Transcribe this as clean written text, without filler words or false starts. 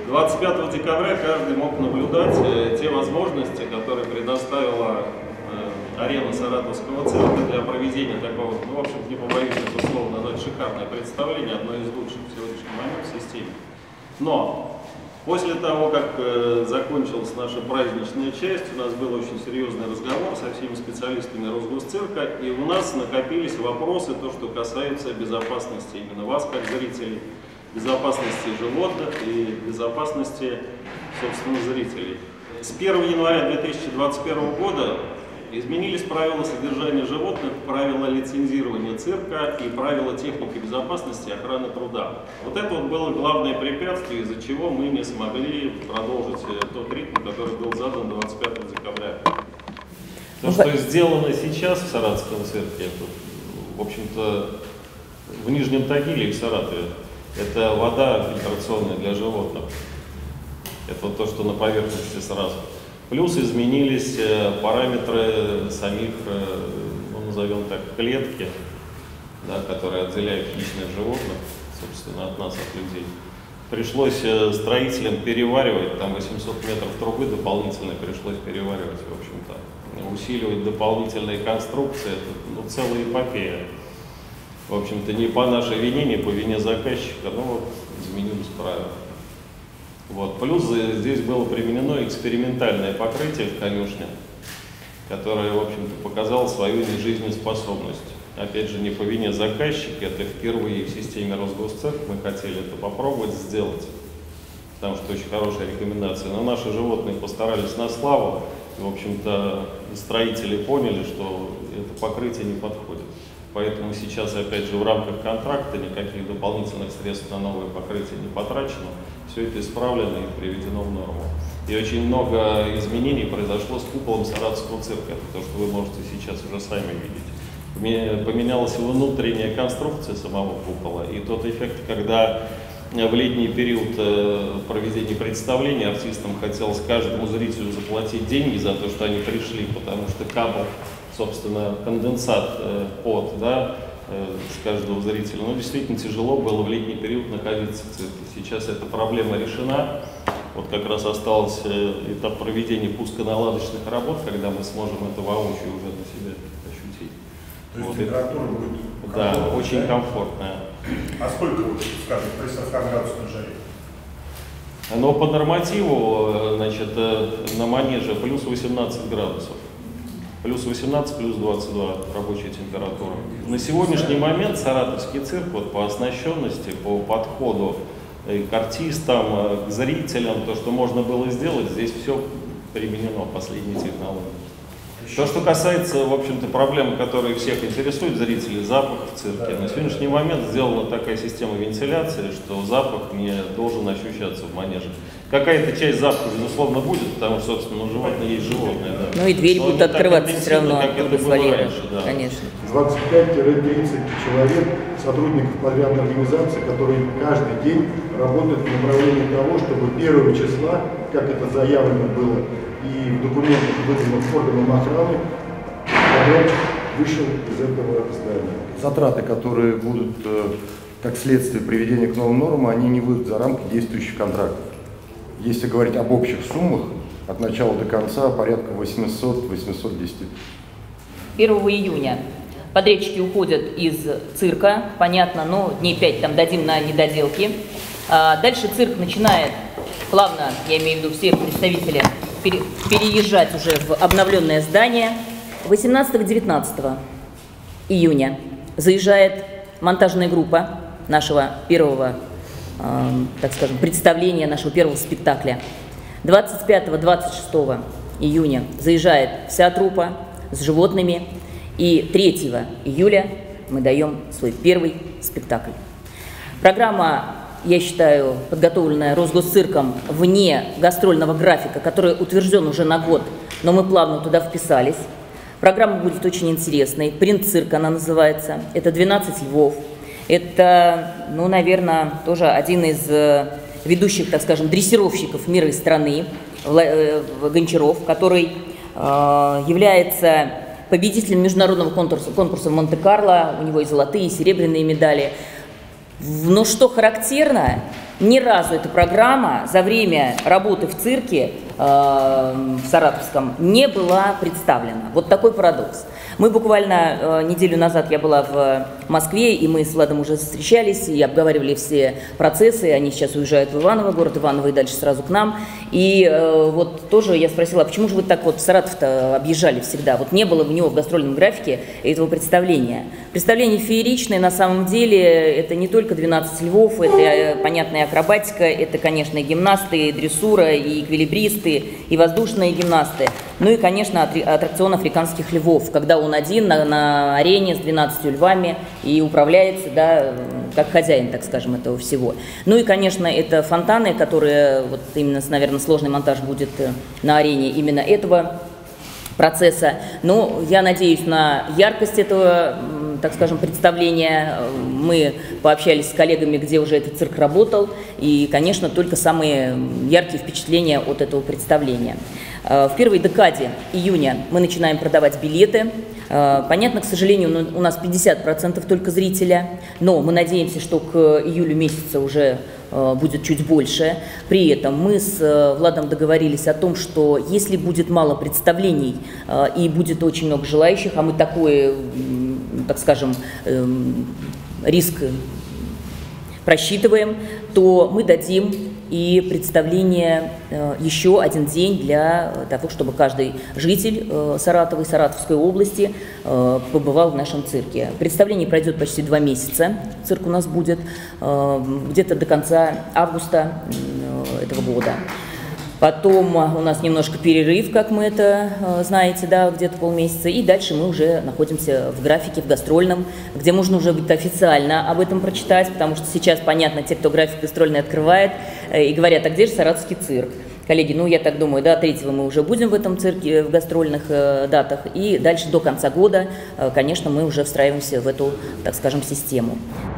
25 декабря каждый мог наблюдать те возможности, которые предоставила арена Саратовского цирка для проведения такого, ну, в общем, не побоюсь это слово назвать, шикарное представление, одно из лучших в сегодняшний момент в системе. Но после того, как закончилась наша праздничная часть, у нас был очень серьезный разговор со всеми специалистами Росгосцирка, и у нас накопились вопросы, то, что касается безопасности именно вас, как зрителей, безопасности животных и безопасности, собственно, зрителей. С 1 января 2021 года изменились правила содержания животных, правила лицензирования цирка и правила техники безопасности и охраны труда. Вот это вот было главное препятствие, из-за чего мы не смогли продолжить тот ритм, который был задан 25 декабря. То, что сделано сейчас в Саратовском цирке, это, в общем-то, в Нижнем Тагиле и в Саратове, это вода фильтрационная для животных. Это вот то, что на поверхности сразу. Плюс изменились параметры самих, ну, назовем так, клетки, да, которые отделяют хищных животных, собственно, от нас, от людей. Пришлось строителям переваривать, там 800 метров трубы дополнительно пришлось переваривать, в общем-то, усиливать дополнительные конструкции, это, ну, целая эпопея. В общем-то, не по нашей вине, не по вине заказчика, но вот изменились правила. Вот. Плюс здесь было применено экспериментальное покрытие в конюшне, которое, в общем-то, показало свою нежизнеспособность. Опять же, не по вине заказчика, это впервые в системе Росгосцирка мы хотели это попробовать сделать, потому что очень хорошая рекомендация. Но наши животные постарались на славу, и, в общем-то, строители поняли, что это покрытие не подходит. Поэтому сейчас, опять же, в рамках контракта никаких дополнительных средств на новое покрытие не потрачено. Все это исправлено и приведено в норму. И очень много изменений произошло с куполом Саратовского цирка. Это то, что вы можете сейчас уже сами видеть. Поменялась внутренняя конструкция самого купола. И тот эффект, когда в летний период проведения представления артистам хотелось каждому зрителю заплатить деньги за то, что они пришли, потому что капал, собственно, конденсат пот, да, с каждого зрителя. Но действительно тяжело было в летний период находиться в цирке. Сейчас эта проблема решена. Вот как раз остался этап проведения пусконаладочных работ, когда мы сможем это воочию уже на себе ощутить. То есть вот температура будет комфортная? Да, очень комфортная. А сколько, вот, скажем, при 40 градусной жаре? Но по нормативу, значит, на манеже плюс 18 градусов. Плюс 18, плюс 22 рабочая температура. На сегодняшний момент Саратовский цирк вот, по оснащенности, по подходу к артистам, к зрителям, то, что можно было сделать, здесь все применено, последние технологии. То, что касается, в общем-то, проблем, которые всех интересуют зрителей, запах в цирке. На сегодняшний момент сделана такая система вентиляции, что запах не должен ощущаться в манеже. Какая-то часть запаха, безусловно, будет, потому что, собственно, у животных есть животные. Да. Ну и двери будут открываться все равно, как это было раньше, да. Конечно. 25-30 человек, сотрудников подрядной организации, которые каждый день работают в направлении того, чтобы 1 числа, как это заявлено было и в документах, выданных органам охраны, подрядчик вышел из этого здания. Затраты, которые будут как следствие приведения к новым нормам, они не выйдут за рамки действующих контрактов. Если говорить об общих суммах, от начала до конца порядка 800-810 тысяч. 1 июня подрядчики уходят из цирка, понятно, но дней 5 там дадим на недоделки. Дальше цирк начинает плавно, я имею в виду всех представителей, переезжать уже в обновленное здание. 18-19 июня заезжает монтажная группа нашего первого, так скажем, представления, нашего первого спектакля. 25-26 июня заезжает вся труппа с животными. И 3 июля мы даем свой первый спектакль. Программа, я считаю, подготовленная Росгосцирком вне гастрольного графика, который утвержден уже на год, но мы плавно туда вписались. Программа будет очень интересной. «Принт цирк» она называется. Это 12 львов. Это, ну, наверное, тоже один из ведущих, так скажем, дрессировщиков мира и страны, Гончаров, который является победителем международного конкурса в Монте-Карло. У него и золотые, и серебряные медали. Но что характерно, Ни разу эта программа за время работы в цирке в Саратовском не была представлена. Вот такой парадокс. Мы буквально неделю назад, я была в Москве, и мы с Владом уже встречались и обговаривали все процессы. Они сейчас уезжают в Иваново, город Иваново, и дальше сразу к нам. И вот тоже я спросила, а почему же вы так вот Саратов-то объезжали всегда? Вот не было у него в гастрольном графике этого представления. Представление фееричное, на самом деле, это не только 12 львов, это понятная акробатика, это, конечно, и гимнасты, и дрессура, и эквилибристы, и воздушные гимнасты. Ну и, конечно, аттракцион африканских львов, когда он один на арене с 12 львами и управляется, да, как хозяин, так скажем, этого всего. Ну и, конечно, это фонтаны, которые, вот именно, наверное, сложный монтаж будет на арене именно этого процесса. Но я надеюсь на яркость этого, так скажем, представления. Мы пообщались с коллегами, где уже этот цирк работал, и, конечно, только самые яркие впечатления от этого представления. В первой декаде июня мы начинаем продавать билеты. Понятно, к сожалению, у нас 50% только зрителя, но мы надеемся, что к июлю месяца уже будет чуть больше. При этом мы с Владом договорились о том, что если будет мало представлений и будет очень много желающих, а мы такой, так скажем, риск просчитываем, то мы дадим и представление еще один день для того, чтобы каждый житель Саратова и Саратовской области побывал в нашем цирке. Представление пройдет почти 2 месяца, цирк у нас будет где-то до конца августа этого года. Потом у нас немножко перерыв, как мы это знаете, да, где-то полмесяца, и дальше мы уже находимся в графике, в гастрольном, где можно уже будет официально об этом прочитать, потому что сейчас, понятно, те, кто график гастрольный открывает, и говорят, а где же саратовский цирк? Коллеги, ну я так думаю, да, 3-го мы уже будем в этом цирке, в гастрольных датах, и дальше до конца года, конечно, мы уже встраиваемся в эту, так скажем, систему.